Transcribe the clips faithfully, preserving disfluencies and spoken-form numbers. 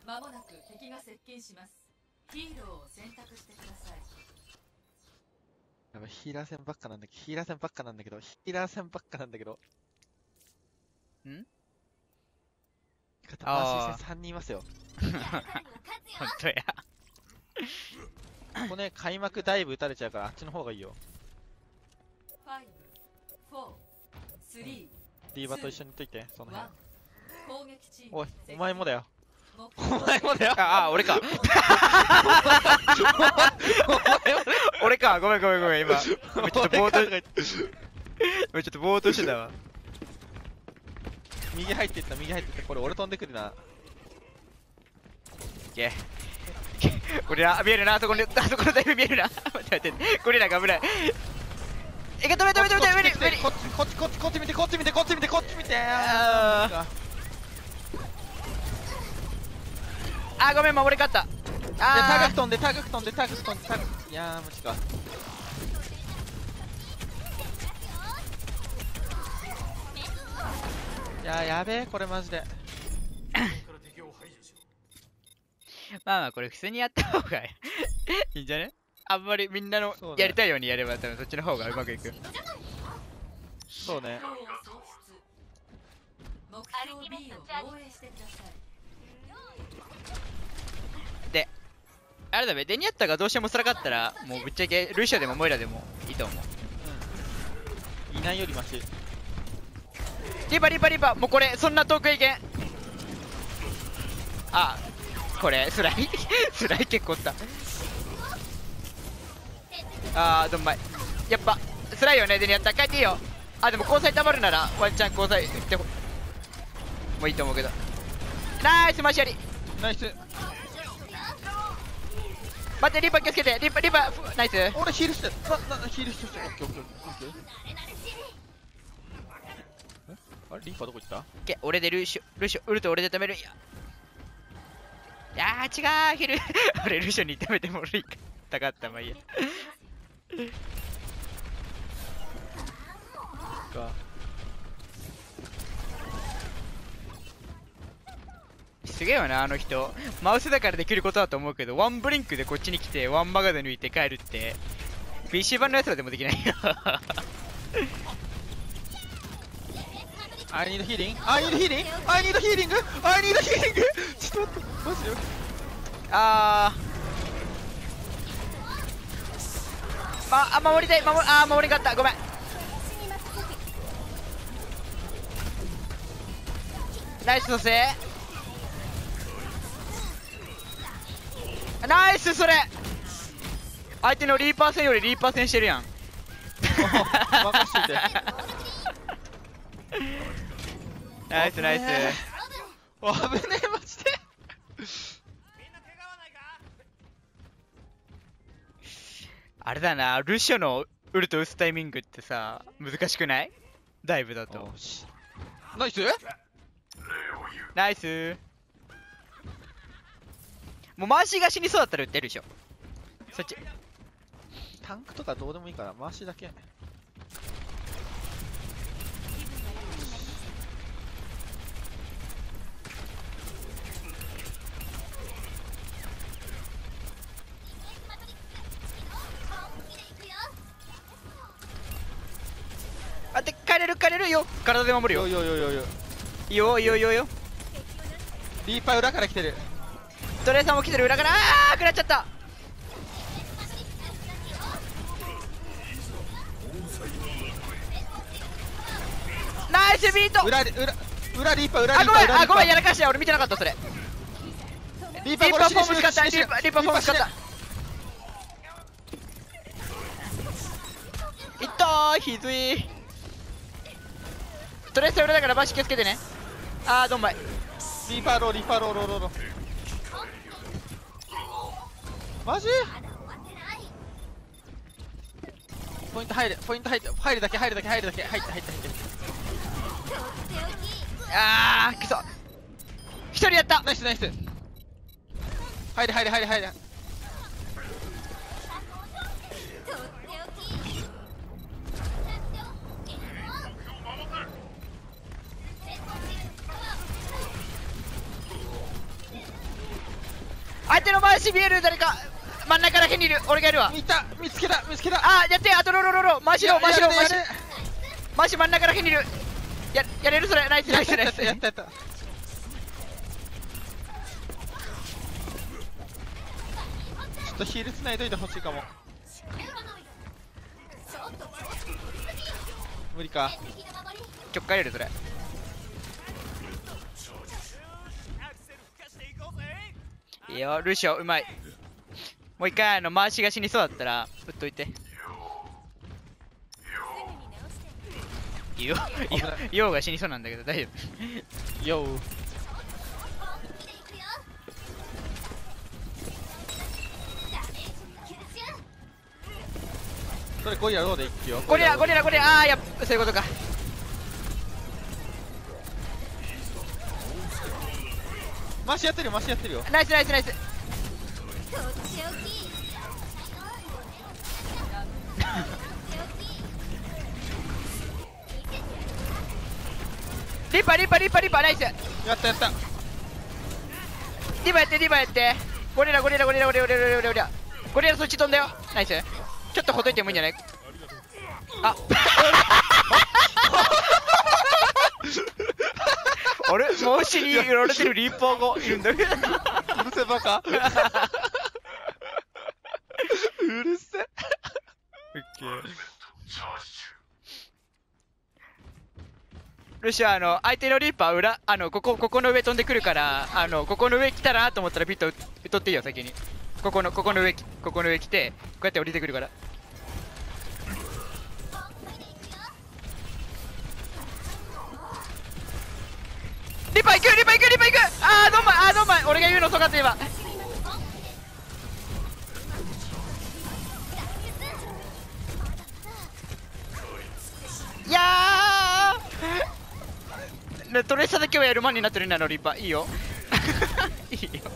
まもなく敵が接近します。ヒーローを選択してください。 やばい、ヒーラー戦ばっかなんだけど、ヒーラー戦ばっかなんだけど、ヒーラー戦ばっかなんだけど。 んマーシー戦さんにんいますよ。 ほんとや。 ここね、開幕ダイブ打たれちゃうから、あっちの方がいいよ。 ご、よん、さん、 ディーバと一緒にいといて、その辺。 攻撃チーム。 おい、お前もだよ。お前もだよ。 ああ、俺か。俺か、ごめんごめんごめん、今。ちょっとぼーっと、今ちょっとぼーっとしてたわ。 右入っていった、右入っていった。これ俺飛んでくるな。 いけ。俺ら、見えるな、あそこに、あそこのタイプ見えるな。待って待って、これなんか危ない。え、止め止め止め止め、無理無理。 こっちこっちこっちこっち見て、こっち見て、こっち見て、こっち見て。 あー、ごめん、守り勝った。 あー、高く飛んで、高く飛んで、高く飛んで、高く。いやー、マジか。いやー、やべえ、これマジで。 まあまあ、これ普通にやった方がいいんじゃね？あんまりみんなのやりたいようにやれば多分そっちの方がうまくいく。 そうね。 で、あれだべ、デニアッタがどうしても辛かったら、もうぶっちゃけルシアでもモイラでもいいと思う。 うん。いないよりマシ。 リバリバリバ、もうこれ、そんな遠くいけん。あ、これ、スライスライ結構おった。あー、どんまい。やっぱ、スライよね、デニアッタ。帰っていいよ。あ、でも交際たまるなら、ワンチャン交際ってもういいと思うけど。ナイス、マシャリ。 ナイス。 待って、リバ気をつけて。リバ、リバ、ナイス。 俺ヒールしてる。な、な、ヒールしてる。オッケーオッケーオッケー。あれリーパーどこ行った？ け、俺でルシオ、ルシオ、ウルト俺で止めるんや。いやー、違う、ヒル。俺ルシオに止めても俺たかった、まあいいや。 か。 すげえよな、あの人。マウスだからできることだと思うけど、ワンブリンクでこっちに来て、ワンマガで抜いて帰るって、ピーシー 版のやつらでもできないよ。 I need healing. I need healing. I need healing. I need healing. ちょっと待って、マジで。 あー。ま、あ、守りたい、守り、あー、守り勝った、ごめん。ナイス蘇生。ナイス、それ。相手のリーパー戦よりリーパー戦してるやん。 任しといて。 ナイスナイス。 危ねえマジで。 あれだな、ルシオのウルト打つタイミングってさ、難しくない？ダイブだと。 ナイス。 ナイス。もう回しが死にそうだったら打ってるでしょ。そっち。 タンクとかどうでもいいから回しだけ。 あって帰れる帰れるよ。体で守るよ。 よよよよよ。 いいよいいよいいよいいよ。 リーパー裏から来てる。 トレーサーも来てる裏から。あー食らっちゃった。ナイスビート。 裏裏裏リーパー裏リーパー。 あごめんあごめんやらかした。俺見てなかったそれ。 リーパーリーパーフォーム使ったリーパーリーパーフォーム使った。いったーひずい。トレーサー裏だからバシ気をつけてね。あーどんまい。 リーパーローリーパーローローローロー。マジ？ポイント入るポイント入って入るだけ入るだけ入るだけ入って入って入って。 あーくそ。一人やった。 ナイスナイス。入れ入れ入れ入れ。 相手の回し見える誰か。真ん中らへんにいる。俺がいるわ。 見た、見つけた、見つけた。 あーやって。あとロロロロ回しろ回しろ回しやれやれ回し真ん中らへんにいる。ややれるそれ。ナイスナイスナイス。 やったやったやった。ちょっとヒールつないどいてほしいかも。無理か。 ちょっかいれるそれ。いいよルシオうまい。もう一回あの回しが死にそうだったら打っといて。ヨヨウが死にそうなんだけど大丈夫。 よう。それゴリラローでいくよ。 ゴリラゴリラゴリラ。ああやっぱそういうことか。 回しやってるよ回しやってるよ。 ナイスナイスナイス。リパリパリパリパナイス。 やったやった。 リバやってリバやって。ゴリラゴリラゴリラゴリラゴリラゴリラゴリラゴリラそっち飛んだよ。ナイス。ちょっとほどいてもいいんじゃない。ああれ帽子に売られてるリーパーがいるんだけど。 うるせバカ。うるせ。 ルシアあの相手のリーパー裏あのここここの上飛んでくるからあのここの上来たらなと思ったらビット取っていいよ先に。ここのここの上ここの上来てこうやって降りてくるから。リパ行くリパ行くリパ行く。ああどんまいあーどんまい。俺が言うのそかって今。いやートレーサーだけはやるマンになってるんだのリパいいよ。いいよ。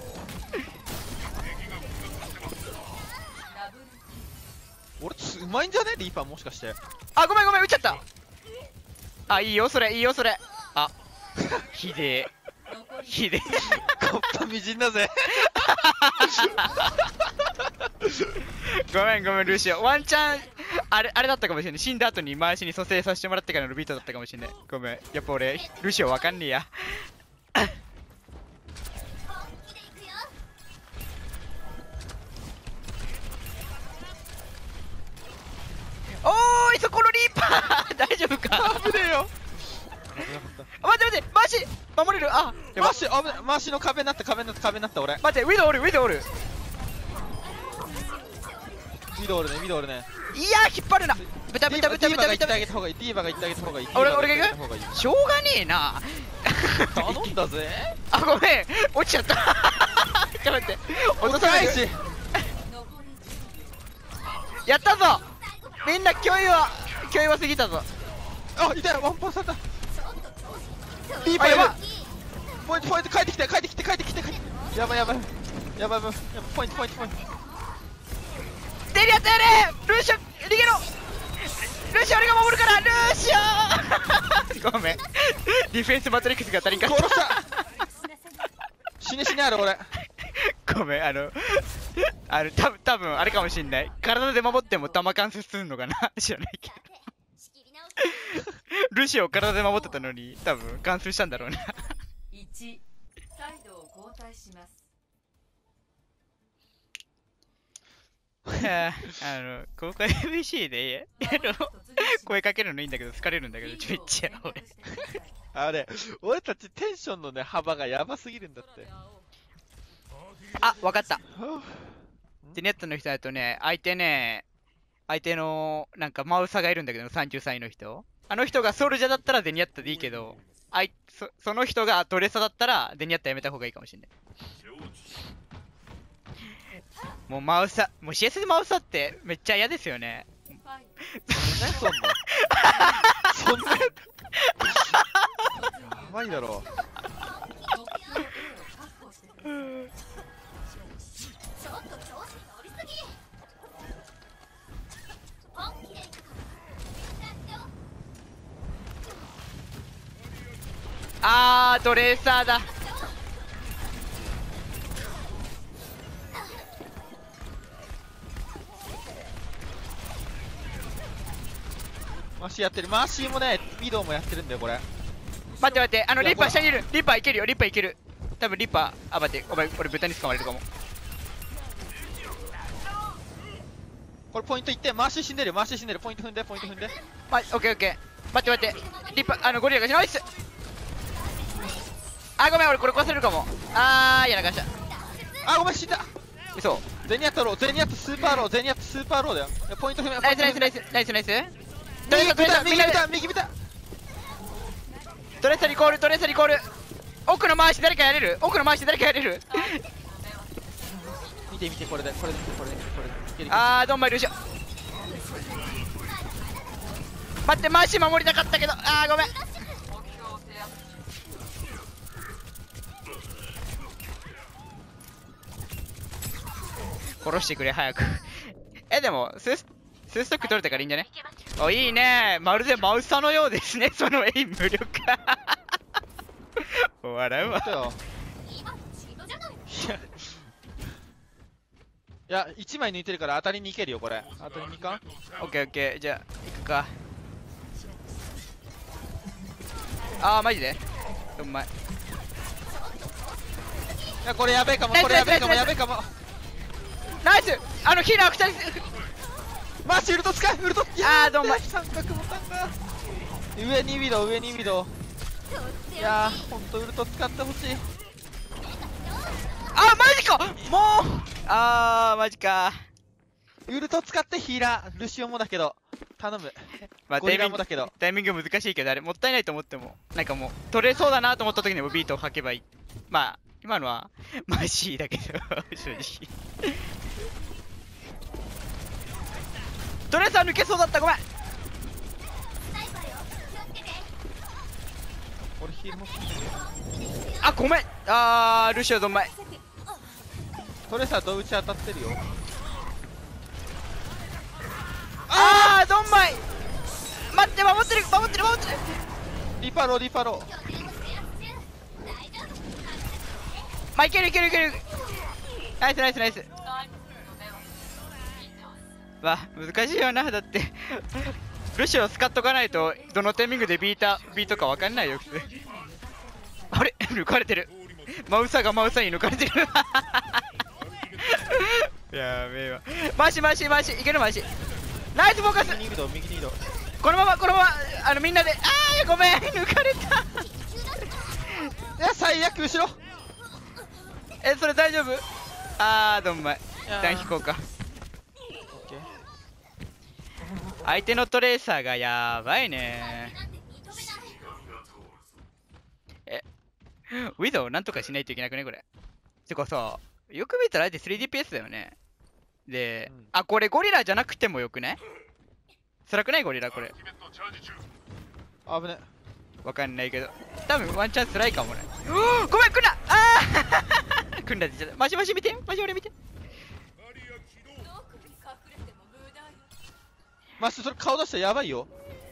俺うまいんじゃねリーパーもしかして。 あごめんごめん撃っちゃった。あいいよそれいいよそれ。あひでえひでえ。 コッパみじんだぜ。 ごめんごめんルシオワンチャンあれあれだったかもしれない。死んだ後に回しに蘇生させてもらってからのビートだったかもしれない。ごめんやっぱ俺ルシオわかんねえや。おーいそこのリーパー大丈夫か。 危ねえよ。 待って待って回し守れる。あやば回しあぶね回しの壁になった壁になった壁になった俺。 待ってウィドウおるウィドウおる。 ミドルねミドルね。 いやー引っ張るな。ブタブタブタブタブタ。 ディーバが行ってあげた方がいい。ディーバが行ってあげた方がいい。 俺俺が行く。しょうがねえな。 頼んだぜ。 あごめん落ちちゃった。ちょっと待って落とさないし。やったぞみんな。脅威は脅威は過ぎたぞ。 あ痛いワンパンされた。ディーバやばい。ポイントポイント帰ってきて帰ってきて帰ってきて帰ってきて。やばいやばいやばいやばい。ポイントポイントポイント。 出るやったやれルーショ逃げろ。ルーショ俺が守るからルーショ。ごめんディフェンスマトリックスが足りんかった。 殺した死ね死ねある俺。 ごめんあのあのた多分あれかもしんない。体で守っても弾貫通するのかな知らないけど。ルシオ体で守ってたのに多分貫通したんだろうな。 いちサイドを交代します。 あの高校 エムビーシー であの声かけるのいいんだけど疲れるんだけどめっちゃ俺あれ俺たちテンションのね幅がやばすぎるんだって。 あわかった。でネットの人だとね相手ね相手のなんかマウサがいるんだけどさんじゅうさいの人。あの人がソルジャだったらデニアッタでいいけどあい そ, その人がトレサだったらデニアッタやめた方がいいかもしれない。もうマウサもう シーエス でマウサってめっちゃ嫌ですよね。 何そんなそんなやばいだろ。 あートレーサーだ。 マーシーやってる。マーシーもね、ビドウもやってるんだよ、これ。 待って待って、あのいやリッパー下にいる。リッパーいけるよ、リッパーいける。多分リッパー、あ、待って、お前、俺豚に捕まれるかも。 これポイントいって、マーシー死んでる、マーシー死んでる。ポイント踏んで、ポイント踏んで。 ま、オッケーオッケー。待って待って、リッパー、あのゴリラがナイス。あ、ごめん、俺これ壊せるかも。あー、やらかした。 あ、ごめん、死んだ。 嘘。 ゼニアットロー、ゼニアットスーパーロー、ゼニアットスーパーローだよ。いやポイント踏め、 ナイスナイスナイス。 スナイスナイス。 右トレーサー、 見た、 みんなで、 右見た、右見た。 トレーサーリコール、トレーサーリコール。奥の回し誰かやれる？奥の回し誰かやれる？ 見て見て、これで、これで、これで、これで。いけるいける。 あー、どんまいるしょ。待って、回し守りたかったけど、あー、ごめん。殺してくれ、早く。え、でも、スース、スーストック取れたからいいんじゃね？お、いいね。まるでマウサのようですね、そのエイム力。笑うわ。 いや、いや、いちまい抜いてるから当たりにいけるよ、これ。当たりにいかん？ オッケーオッケー、じゃあ、行くか。あー、マジでうまい。 いや、これやべえかも、 ナイスこれやべえかも、 ナイスやべえかも。 ナイス。あの、ヒーラーふたり。 マーシーウルト使え、ウルト。 あー、どんまい。 三角ボタンが。上にウィドウ、上にウィドウ。いやー、ほんとウルト使ってほしい。 あ、マジかもうあー、マジか。 ウルト使ってヒーラー、ルシオもだけど。頼む。 まあ、 ゴリタイミングラもだけど。 タイミング難しいけど、あれ、もったいないと思っても、なんかもう、取れそうだなと思った時にもビートを吐けばいい。まあ、今のは、マジだけど、正直。トレーサー抜けそうだった、ごめん。 俺ヒールも。 あ、ごめん。あー、ルシオどんまい。 トレーサーど打ち当たってるよ。 あー、どんまい。待って、守ってる、守ってる、守ってる。 リパロー、リパロー。 まあ、いけるいけるいける。ナイスナイスナイス。わ、難しいよな、だって。ルシオ使っとかないと、どのタイミングでビーター、ビートか分かんないよ、普通。あれ抜かれてる。マウサがマウサに抜かれてる。やべえわ。回し回し回し、いける回し。ナイスフォーカス。 右に移動、右に移動。 このまま、このまま、あの、みんなで、あー、ごめん、抜かれた。 いや、最悪、後ろ。 え、それ大丈夫？あー、どんまい。一いやー旦引こうか。 オッケー。 相手のトレーサーがやばいね。え、ウィドウなんとかしないといけなくね、これ。てかさ、よく見たら相手 スリーディーピーエス だよね。で、 うんあ、これゴリラじゃなくてもよくね？辛くないゴリラこれ。 危ね。 わかんないけど。多分ワンチャン辛いかもね。うーごめん、来んなあー来んなって言っちゃった。マシマシ見てマシ俺見て。 マスそれ顔出したらやばいよ。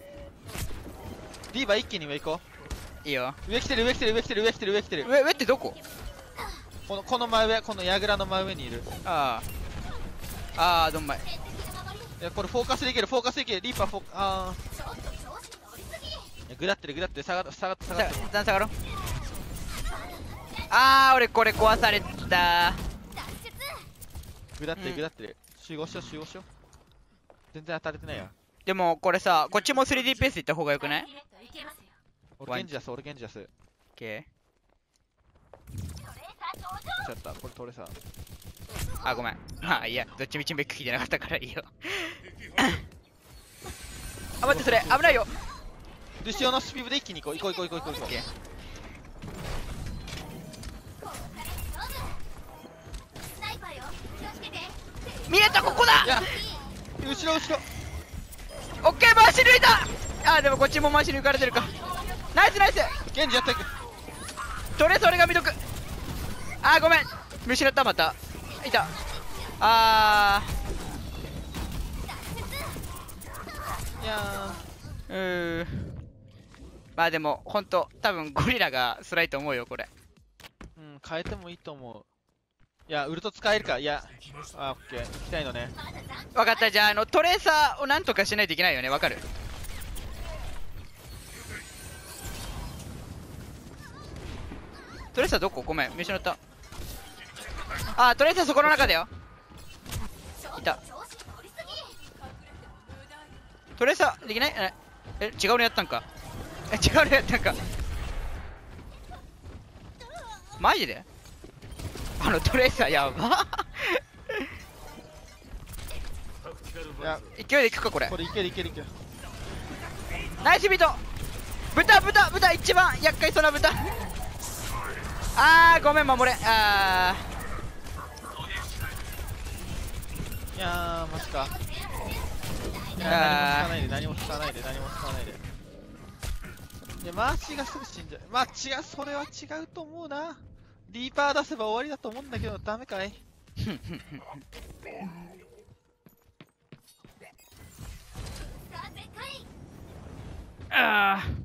ディーバ一気に上行こいいよ。 う。上来てる、上来てる、上来てる、上来てる、上来てる。 上、上ってどこ？ この、この真上、この櫓の真上にいる。 ああ。あー、どんまい。 いや、これフォーカスできる、フォーカスできる。リーパーフォーあー。いや、ぐだってる、ぐだってる、下がって、下がって、下がってる。 一旦下がろう。あー、俺これ壊された。 ぐだってる、 うんぐだってる。集合しよう、集合しよう。全然当たれてないよ。 でもこれさ、こっちも スリーディー ペースいった方がよくない？ 俺、ゲンジ出す、俺、ゲンジ出す。 オッケちゃった、これ取れさ。 ー。あ、ごめん。まあいいや、どっちみちメック聞いてなかったからいいよ。あ、待って、それ危ないよ。 ルシオのスピードで一気に行こう、行こう、行こう、行こう、行こう。 オッケー。見えた、ここだ。 いや、後ろ、後ろ。 オッケー、回し抜いた。あー、でもこっちも回し抜かれてるか。ナイスナイス。 ゲンジやっていく。 とりあえず俺が見とく。あー、ごめん、見失った。またいた。あいやー、うー。まあでもほんと多分ゴリラが辛いと思うよこれ。 ー、うん、変えてもいいと思う。いや、ウルト使えるか。いや、あー、オッケー。行きたいのね。 分かった、じゃああのトレーサーをなんとかしないといけないよね。わかる？ トレーサーどこ？ごめん見失った。あートレーサーそこの中だよ。いた。トレーサーできない？ええ違うのやったんか。え違うのやったんか。マジであのトレーサーやばいや勢いでいくかこれ。 これいけるいけるいける。 ナイスビート。豚豚豚一番厄介そうな豚。あーごめん守れ。あいやーマジか。いあやー何も使わないで何も使わないで何も使わないで。いやマーシーがすぐ死んじゃう。まあ違う、それは違うと思うな。リーパー出せば終わりだと思うんだけどダメかい。 あー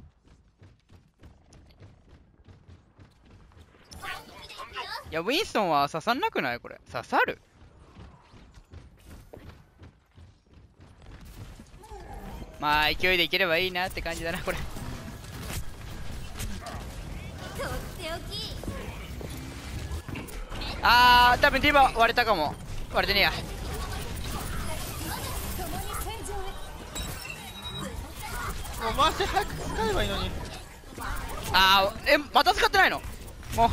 いやウィンストンは刺さんなくない？これ刺さる？まあ勢いでいければいいなって感じだなこれ。あー多分ディバ割れたかも。割れてねえや。 もうマーシー早く使えばいいのに。 あーえまた使ってないの？もう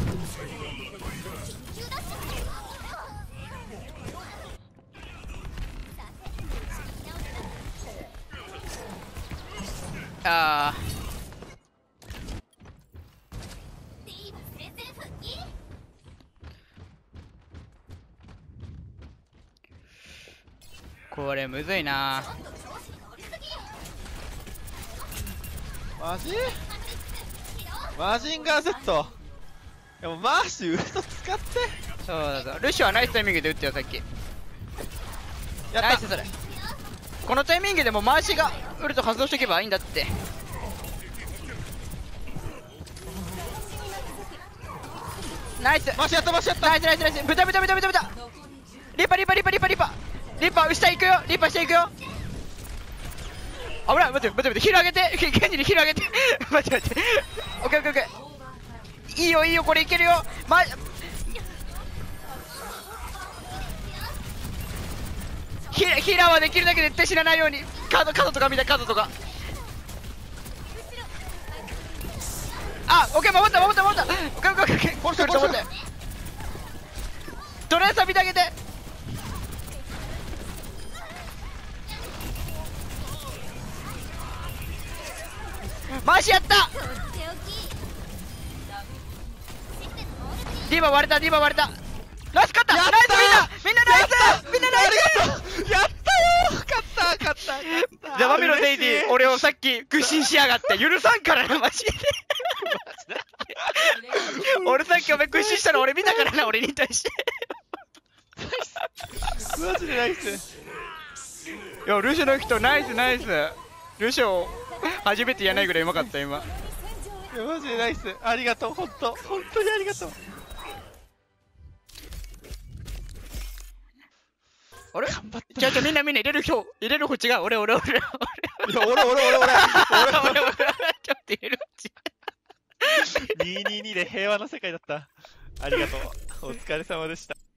あーこれむずいな。 マジマジンガー Z。 でもマーシー嘘使って。 そうだそうルシオはナイスタイミングで撃ってよさっき。 やったナイスそれ。このタイミングでもう回しがウルト発動しておけばいいんだって。ナイスマーシーやったマーシーやったナイスナイスナイス。豚豚豚豚豚。リッパリッパリッパリッパリッパリッパ下行くよ。リッパ下行くよ。危ない。待って待って待って。ヒール上げてケンジにヒール上げて待って待って。オッケーオッケーオッケー。いいよいいよこれいけるよ。まヒーヒーラーはできるだけ絶対死なないように。カードカードとか見たカードとか。あオッケー守った守った守った。オッケーオッケーオッケー。 殺して殺して。 トレーサー見てあげて。回しやった。ディーバ割れたディーバ割れた。ナイス勝った。ナイスみんなみんなナイスみんなナイス。 やったよ勝った勝った勝った。 じゃあマミのデイディ俺をさっき屈伸しやがって許さんからなマジで。俺さっきお前屈伸したの俺見たからな俺に対して。 マジでナイス。 いやルシオの人ナイスナイス。ルシオ初めてやないぐらいうまかった今。 いやマジでナイス。ありがとう本当本当にありがとう。 あれ頑張った。 ちょちょみんなみんな入れる人入れる方違う。俺俺俺俺いや俺俺俺俺俺俺俺ちょっと入れる方違う。 にひゃくにじゅうにで平和な世界だった。ありがとう。お疲れ様でした。